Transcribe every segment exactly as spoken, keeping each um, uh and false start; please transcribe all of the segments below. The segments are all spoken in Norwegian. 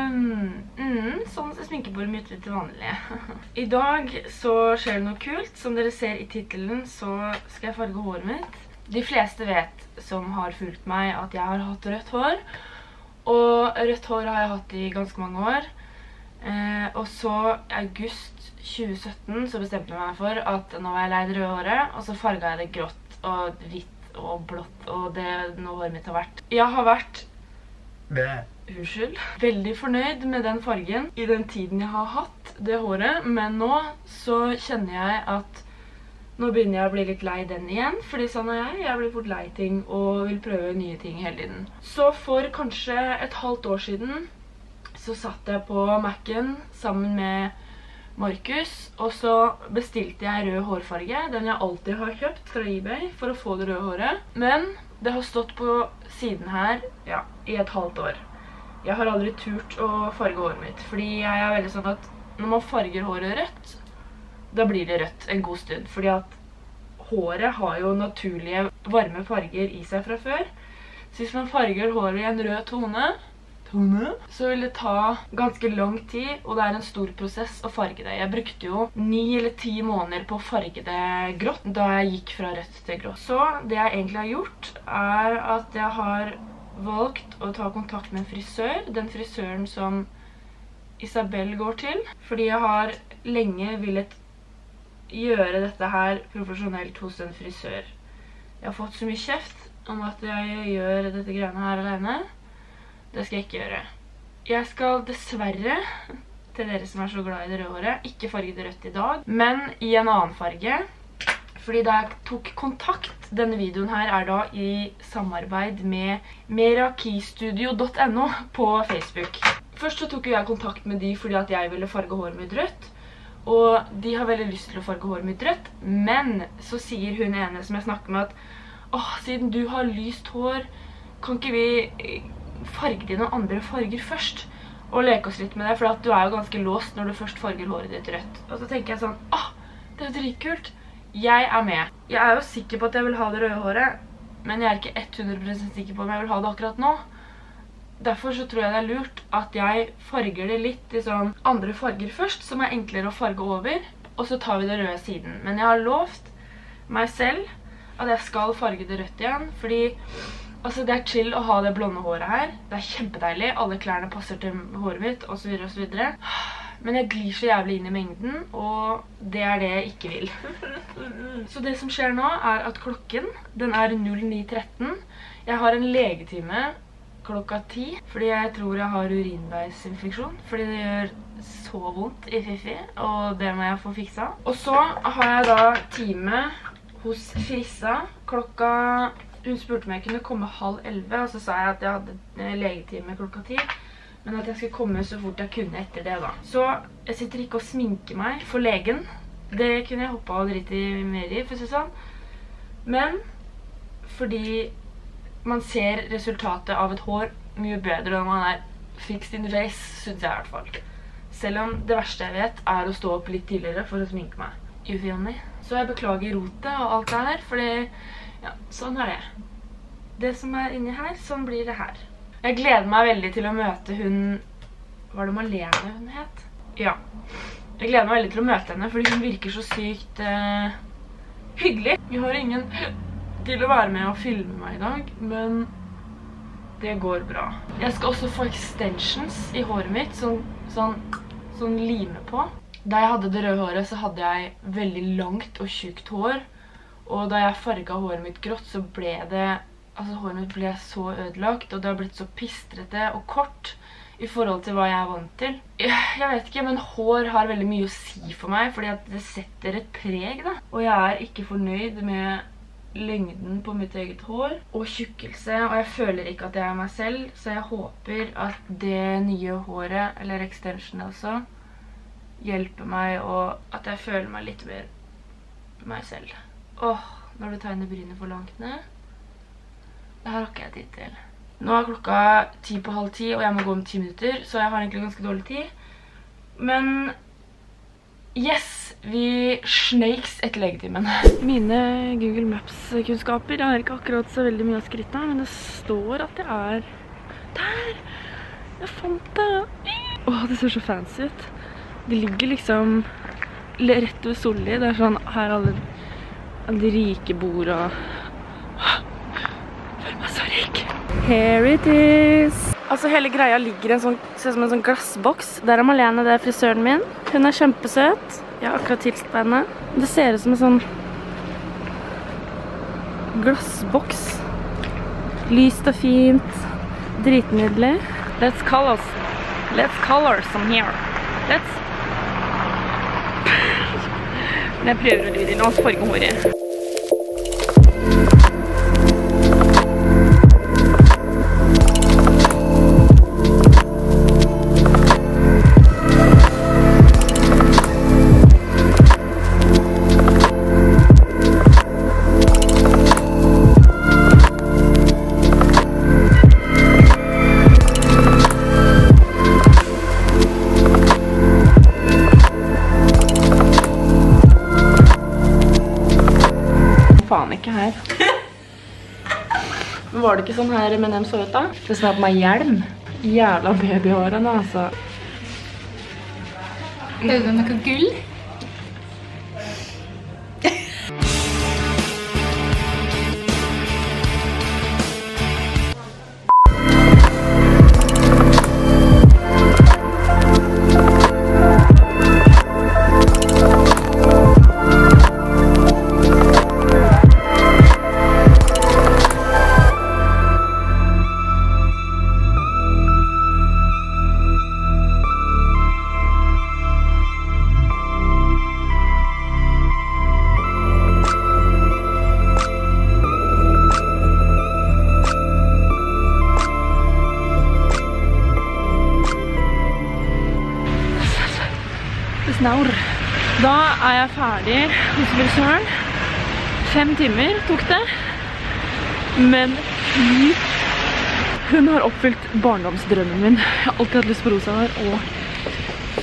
Um, mm, sånn sminkebord mitt til vanlig. I dag så skjer det noe kult. Som dere ser i titelen så skal jeg farge håret mitt. De fleste vet som har fulgt meg at jeg har hatt rødt hår. Og rødt hår har jeg hatt i ganske mange år. Eh, og så i august tjue sytten så bestemte jeg meg for at nå var jeg lei det røde håret. Og så farget jeg det grått og hvitt og blått og det nå håret mitt har vært. Jeg har vært... Unnskyld. Veldig fornøyd med den fargen i den tiden jeg har hatt det håret, men nå så kjenner jeg at nå begynner jeg å bli litt lei den igjen, fordi sånn er jeg. Jeg blir fort lei ting og vil prøve nye ting hele tiden. Så for kanskje et halvt år siden så satt jeg på Mac'en sammen med Markus, og så bestilte jeg rød hårfarge, den jeg alltid har kjøpt fra eBay for å få det røde håret. Men det har stått på siden her, ja, i et halvt år. Jeg har aldri turt å farge håret mitt, fordi jeg er veldig sånn at når man farger håret rødt, da blir det rødt en god stund, fordi at håret har jo naturlige varme farger i seg fra før. Så hvis man farger håret i en rød tone, tone, så vil det ta ganske lang tid, og det er en stor prosess å farge det. Jeg brukte jo ni eller ti måneder på å farge det grått, da jeg gikk fra rødt til grått. Så det jeg egentlig har gjort, er at jeg har valgt å ta kontakt med en frisør, den frisøren som Isabel går til, fordi jeg har lenge villet gjøre dette her profesjonelt hos en frisør. Jeg har fått så mye kjeft om at jeg gjør dette greiene her alene. Det skal jeg ikke gjøre. Jeg skal dessverre, til dere som er så glad i det røde håret, ikke farge det rødt i dag, men i en annen farge. Fordi da jeg tok kontakt, denne videoen her er da i samarbeid med merakistudio punktum no på Facebook. Først så tok jeg kontakt med de fordi at jeg ville farge håret mitt rødt, og de har veldig lyst til å farge håret mitt rødt, men så sier hun ene som jeg snakker med at åh, siden du har lyst hår, kan ikke vi farge de noen andre farger først? Og leke oss litt med det, for at du er jo ganske låst når du først farger håret ditt rødt. Og så tenker jeg sånn, åh, det er jo dritkult. Jeg er med. Jeg er jo sikker på at jeg vil ha det røde håret, men jeg er ikke hundre prosent sikker på om jeg vil ha det akkurat nå. Derfor så tror jeg det er lurt at jeg farger det litt i sånn andre farger først, som er enklere å farge over, og så tar vi det røde siden. Men jeg har lovt meg selv at jeg skal farge det rødt igjen, fordi altså, det er chill å ha det blonde håret her. Det er kjempedeilig. Alle klærne passer til håret mitt, og så videre og så videre. Men jeg glir så jævlig inn i mengden, og det er det jeg ikke vil. Så det som skjer nå er at klokken, den er null ni tretten. Jeg har en legetime klokka ti, fordi jeg tror jeg har urinveisinfeksjon, fordi det gjør så vondt i Fifi, og det må jeg få fiksa. Og så har jeg da time hos Frissa klokka... Hun spurte om jeg kunne komme halv elleve, og så sa jeg at jeg hadde legetime klokka ti, men at jeg skulle komme så fort jeg kunne etter det da. Så jeg sitter ikke og sminker meg for legen. Det kunne jeg hoppet og dritt i mer i, for å si sånn. Men fordi man ser resultatet av et hår mye bedre når man er fixed in the face, synes jeg i hvert fall. Selv om det verste jeg vet er å stå opp litt tidligere for å sminke meg. You feel me? Så jeg beklager rotet og alt det her, fordi ja, sånn er det. Det som er inni her, sånn blir det her. Jeg gleder meg veldig til å møte hun... Var det Malene hun het? Ja. Jeg gleder meg veldig til å møte henne, fordi hun virker så sykt uh, hyggelig. Vi har ingen til å være med og filme meg i dag, men det går bra. Jeg skal også få extensions i håret mitt, sånn, sånn, sånn lime på. Da jeg hadde det røde håret, så hadde jeg veldig langt og tjukt hår. Og da jeg farget håret mitt grått, så ble det, altså håret mitt ble så ødelagt, og det har blitt så pistrete og kort i forhold til hva jeg er vant til. Jeg vet ikke, men hår har veldig mye å si for meg, fordi at det setter et preg da. Og jeg er ikke fornøyd med lengden på mitt eget hår og tjukkelse, og jeg føler ikke at jeg er meg selv, så jeg håper at det nye håret, eller extension altså, hjelper meg, og at jeg føler meg litt mer meg selv. Åh, når du tegner brynet for langt ned. Det her har ikke jeg tid til. Nå er klokka ti på halv ti, og jeg må gå om ti minutter, så jeg har egentlig ganske dårlig tid. Men yes, vi snakes etter legetimen. Mine Google Maps-kunnskaper er ikke akkurat så veldig mye av skrittet, men det står at jeg er der. Jeg fant det. Åh, det ser så fancy ut. Det ligger liksom rett ved Solli. Det er sånn, her alle, alle de rike bor og... Jeg føler meg så rik. Here it is. Altså, hele greia ligger i en sånn, ser som en sånn glassboks. Der er Marlene, det er frisøren min. Hun er kjempesøt. Jeg har akkurat tilst på henne. Det ser ut som en sånn glassboks. Lyst og fint. Dritnydelig. Let's color, let's color some here. Let's... Men jeg prøver å lure inn og farge håret. Faen ikke her. Men var det ikke sånn her M and M så ut da? Det som er på meg hjelm. Jævla babyhårene, altså. Er det noe gull? Snaur. Da er jeg ferdig hos frisøren. Fem timer tok det. Men fy, hun har oppfylt barndomsdrømmen min. Jeg har alltid hatt lyst på rosa hår, og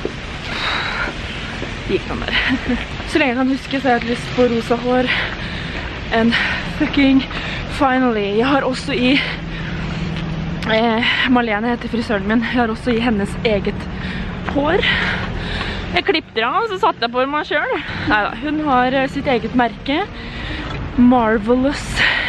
det gikk noe mer. Så lenge jeg kan huske, så har jeg hatt lyst på rosa hår. And fucking finally. Jeg har også i eh, Marlene heter frisøren min. Jeg har også i hennes eget hår. Jeg klippte av, og så satte jeg på meg selv. Neida, hun har sitt eget merke. Marvelous.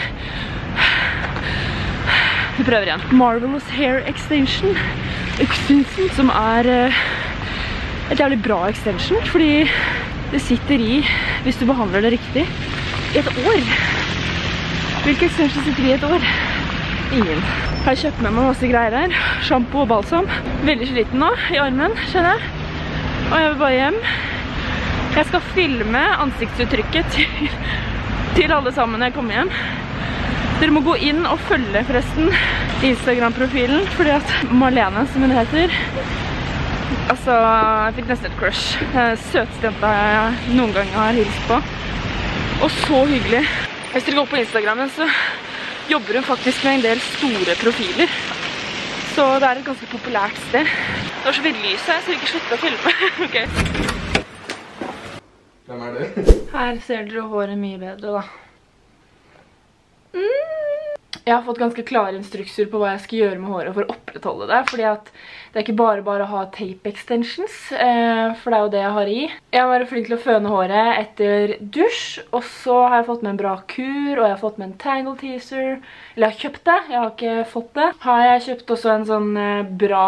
Vi prøver igjen. Marvelous Hair Extension. Extension, som er et jævlig bra extension, fordi det sitter i, hvis du behandler det riktig, i et år. Hvilke extension sitter i et år? Ingen. Jeg har kjøpt med meg masse greier her. Shampoo og balsam. Veldig sliten nå i armen, skjønner jeg. Og jeg vil bare hjem. Jeg skal filme ansiktsuttrykket til, til alle sammen når jeg kommer hjem. Dere må gå inn og følge forresten Instagram-profilen, fordi at Marlene, som hun heter, altså, jeg fikk nesten et crush. Søteste jenta jeg noen gang har hilst på. Og så hyggelig. Hvis dere går på Instagrammen, så jobber hun faktisk med en del store profiler. Så det er et ganske populært sted. Det var så vidt lys her, så vi ikke slutter å filme. Ok. Hvem er du? Her ser dere håret mye bedre, da. Mm. Jeg har fått ganske klare instrukser på hva jeg skal gjøre med håret for å opprettholde det, fordi at det er ikke bare bare å ha tape extensions, for det er jo det jeg har i. Jeg var flink til å føne håret etter dusj, og så har jeg fått med en bra kur, og jeg har fått med en tangle teaser. Eller jeg har kjøpt det, jeg har ikke fått det. Har jeg kjøpt også en sånn bra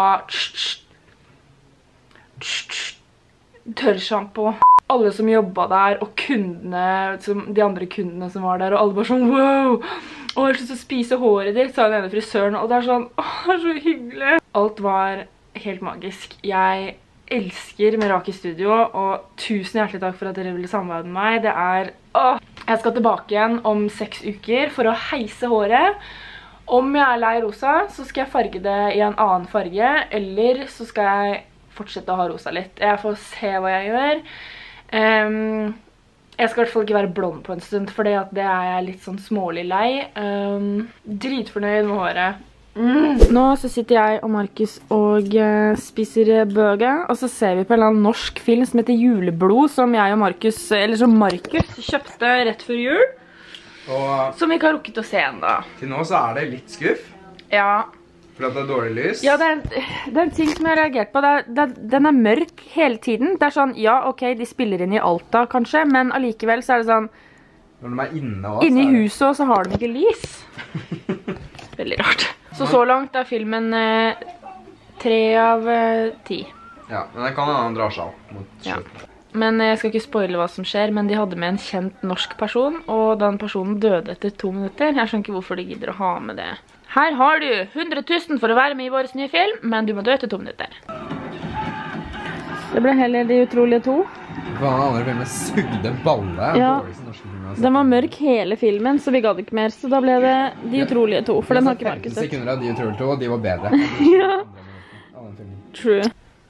tørrshampoo. Alle som jobbet der, og kundene, de andre kundene som var der, og alle bare sånn, wow! Og jeg har lyst til å spise håret ditt, sa den ene frisøren, og det er sånn, åh, det er så hyggelig. Alt var helt magisk. Jeg elsker Meraki Studio, og tusen hjertelig takk for at dere ville samarbeide med meg. Det er, åh! Jeg skal tilbake igjen om seks uker for å heise håret. Om jeg er lei rosa, så skal jeg farge det i en annen farge, eller så skal jeg fortsette å ha rosa litt. Jeg får se hva jeg gjør. Um, jeg skal i hvert fall ikke være blond på en stund, for det er jeg litt sånn smålig lei. Um, dritfornøyd med håret. Mm. Nå så sitter jeg og Markus og uh, spiser burger, og så ser vi på en eller annen norsk film som heter Juleblod, som jeg og Markus, eller som Markus kjøpte rett før jul, og, som vi ikke har rukket å se enda. Til nå så er det litt skuff. Ja, For at det er dårlig lys? Ja, det er, det er en ting som jeg har reagert på. Det er, det, den er mørk hele tiden. Det er sånn, ja, ok, de spiller inn i Alta kanskje, men allikevel så er det sånn... Når de er inne også, inne i det... huset også, så har de ikke lys. Veldig rart. Så så langt er filmen eh, tre av eh, ti. Ja, men det kan hende han drar seg opp mot slutten. Ja. Men jeg skal ikke spoile hva som skjer, men de hadde med en kjent norsk person, og den personen døde etter to minutter. Jeg skjønner ikke hvorfor de gidder å ha med det. Her har du hundre tusen for å være med i vår nye film, men du må dø etter to minutter. Det ble heller De utrolige to. Hva den andre filmen sugde balle? Ja, den var mørk hele filmen, så vi gadd ikke mer, så da ble det De utrolige to, for den har ikke markedet. femten sekunder av De utrolige to, og de var bedre. Ja, true.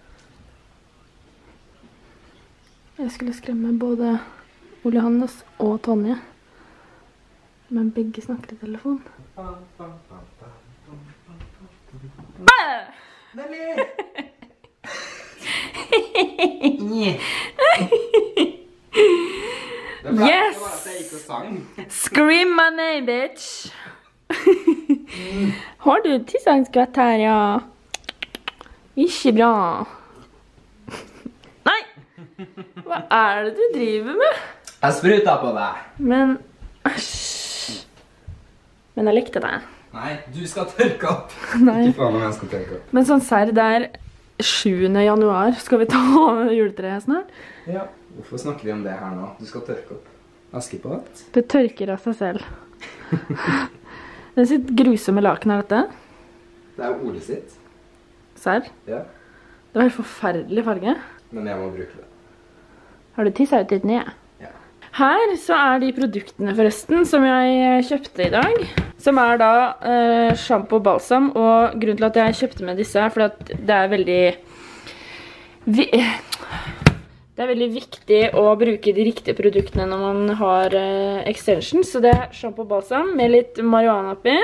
Jeg skulle skremme både Ole Hannes og Tonje, men begge snakker i telefon. Yes! Scream my name, bitch! Har du tisangskvett her, ja? Ikke bra. Nei! Hva er det du driver med? Jeg spruta på deg. Men, æsj. Men jeg likte deg. Nei, du skal tørke opp. Nei. Ikke faen om jeg skal tørke opp. Men sånn serr, det er sjuende januar. Skal vi ta juletreet snart? Ja. Hvorfor snakker vi om det her nå? Du skal tørke opp. Askepott? Det tørker av seg selv. Det er sitt grusomme laken, er dette? Det er jo Ole sitt. Serr? Ja. Det var en forferdelig farge. Men jeg må bruke det. Har du tisset ut ditt nye? Ja. Her så er de produktene forresten som jeg kjøpte i dag. Som er da eh, shampoo og balsam. Og grunnen til at jeg kjøpte med disse er fordi at det er veldig... Vi, det er veldig viktig å bruke de riktige produktene når man har eh, extensions. Så det er shampoo og balsam med litt marihuana oppi.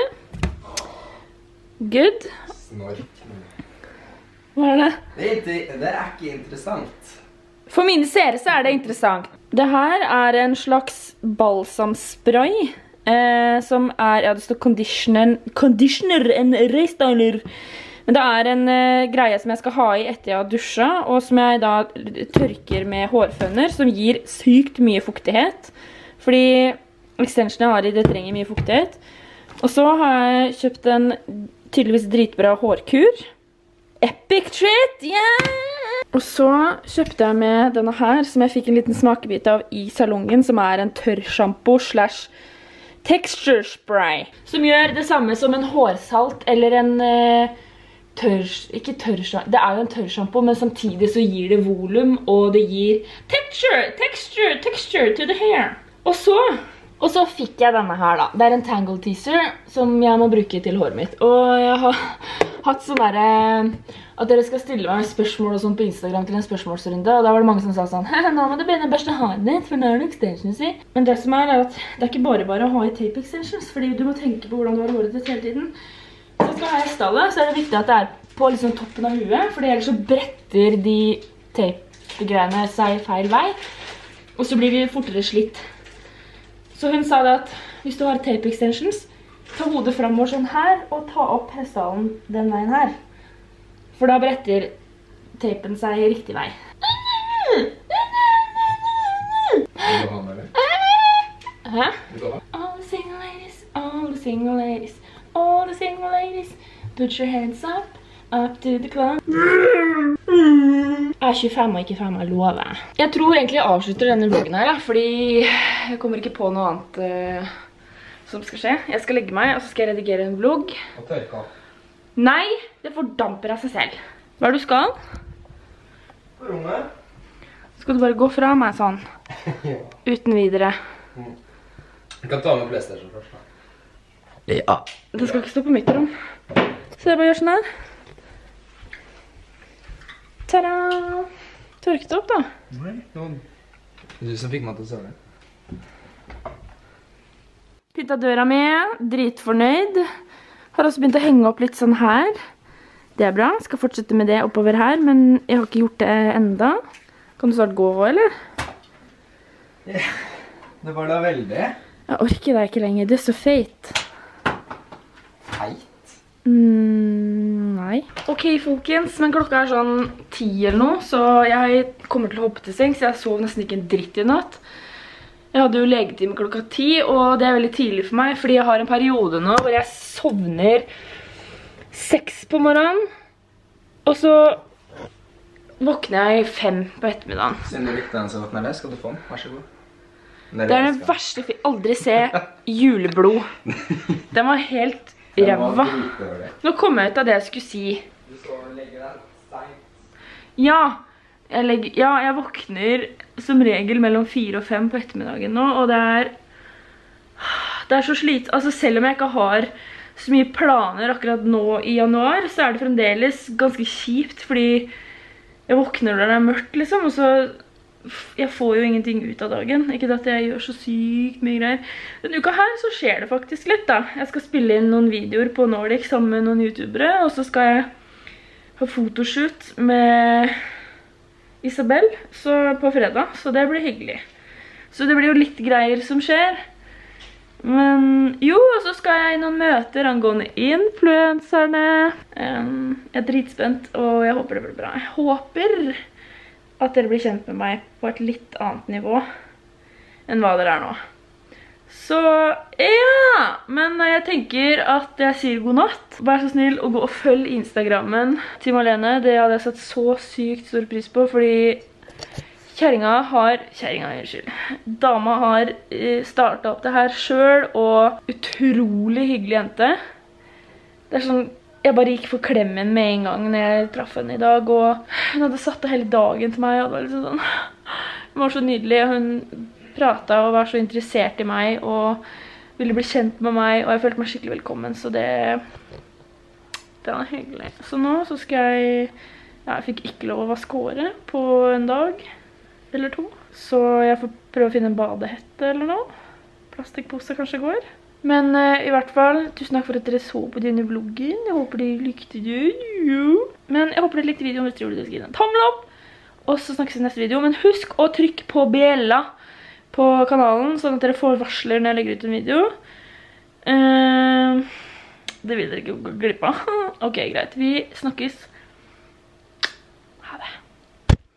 Good. Snork. Hva er det? Det er, ikke, det er ikke interessant. For mine seere så er det interessant. Det her er en slags balsamspray, eh, som er, ja det står conditioner, conditioner and restyler. Men det er en eh, greie som jeg skal ha i etter jeg har dusjet, og som jeg da tørker med hårfønner, som gir sykt mye fuktighet. Fordi extensionen jeg har i, det trenger mye fuktighet. Og så har jeg kjøpt en tydeligvis dritbra hårkur. Epic treat, yeah! Og så kjøpte jeg med denne her, som jeg fikk en liten smakebit av i salongen, som er en tørrshampoo slash texture spray. Som gjør det samme som en hårsalt, eller en uh, tørr... Ikke tørrshampoo, det er jo en tørrshampoo, men samtidig så gir det volum, og det gir texture, texture, texture to the hair. Og så... Og så fikk jeg denne her da. Det er en Tangle Teaser som jeg må bruke til håret mitt. Og jeg har hatt sånn der, at dere skal stille meg spørsmål og sånn på Instagram til en spørsmålsrunde. Og da var det mange som sa sånn, nå må du begynne å børste håret ditt, for nå er det extensions i. Men det som er, er at det er ikke bare bare å ha i tape extensions, fordi du må tenke på hvordan du har håret ditt hele tiden. Så skal jeg ha i stallet, så er det viktig at det er på liksom toppen av huet, fordi ellers så bretter de tape-greiene seg feil vei. Og så blir vi fortere slitt. Så hun sa det at hvis du har tape extensions, ta hodet fremover sånn her, og ta opp hestehalen den veien her. For da bretter tapen seg i riktig vei. Vil du ha med det? Hæ? All the single ladies, all the single ladies, all the single ladies, put your hands up, up to the club. Jeg er tjuefem og ikke fem, jeg lover. Jeg tror egentlig jeg avslutter denne vloggen her, da, fordi jeg kommer ikke på noe annet uh, som skal skje. Jeg skal legge meg, og så skal jeg redigere en vlogg. Og tørke opp. Nei, det fordamper av seg selv. Hva er det du skal? På rommet. Skal du bare gå fra meg sånn? Ja. Uten videre. Mm. Jeg kan ta med PlayStation først da. Ja. Det skal ikke stå på mitt rom. Så jeg bare gjør sånn her. Tada! Tørket opp da. Nei, noen. Det er du som fikk meg til å se det. Pynta døra mi, dritfornøyd. Har også begynt å henge opp litt sånn her. Det er bra, skal fortsette med det oppover her, men jeg har ikke gjort det enda. Kan du snart gå, eller? Ja, det var da veldig. Jeg orker deg ikke lenger, du er så feit. Feit? Mm. Hei. Ok, folkens, men klokka er sånn ti eller noe, så jeg kommer til å hoppe til seng, så jeg sov nesten ikke en dritt i natt. Jeg hadde jo legetime klokka ti, og det er veldig tidlig for meg, fordi jeg har en periode nå hvor jeg sovner seks på morgenen, og så våkner jeg fem på ettermiddagen. Siden du likte den som våkner det, skal du få den. Vær så god. Det er den verste jeg fikk aldri se juleblod. Den var helt ræva. Nå kom jeg ut av det jeg skulle si. Du så legger deg sent. Ja, jeg, legger, ja, jeg våkner som regel mellom fire og fem på ettermiddagen nå, og det er, det er så slit. Altså selv om jeg ikke har så mye planer akkurat nå i januar, så er det fremdeles ganske kjipt, fordi jeg våkner når det er mørkt liksom, og så jeg får jo ingenting ut av dagen. Ikke at jeg gjør så sykt mye greier. Denne uka her så skjer det faktisk litt da. Jeg skal spille inn noen videoer på Nordic sammen med noen youtubere, og så skal jeg ha fotoshoot med Isabel så på fredag, så det blir hyggelig. Så det blir jo litt greier som skjer. Men jo, og så skal jeg i noen møter angående influenserne. Um, jeg er dritspent, og jeg håper det blir bra. Jeg håper at dere blir kjent med meg på et litt annet nivå enn hva dere er nå. Så, ja! Men jeg tenker at jeg sier god natt. Vær så snill å gå og følge Instagrammen til Marlene. Det hadde jeg satt så sykt stor pris på, fordi kjæringa har, kjæringa, unnskyld, dama har startet opp det her selv, og utrolig hyggelig jente. Det er sånn, jeg bare gikk for klemmen med en gang når jeg traff henne i dag, og hun hadde satt det hele dagen til meg, og det var liksom sånn, hun var så nydelig, og hun pratet og var så interessert i meg, og ville bli kjent med meg, og jeg følte meg skikkelig velkommen, så det, det var hyggelig. Så nå så skal jeg, ja, jeg fikk ikke lov å vaske håret på en dag, eller to, så jeg får prøve å finne en badehette eller noe. Plastikkpose kanskje går. Men uh, i hvert fall, tusen takk for at dere så på denne vloggen. Jeg håper dere likte det. Men jeg håper dere likte videoen hvis dere gjorde det. Skriv en tommel opp. Og så snakkes vi i neste video. Men husk å trykke på bjella på kanalen, sånn at dere får varsler når jeg legger ut en video. Uh, det vil dere ikke gå glipp av. Ok, greit. Vi snakkes.